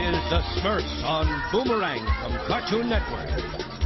is the Smurfs on Boomerang from Cartoon Network.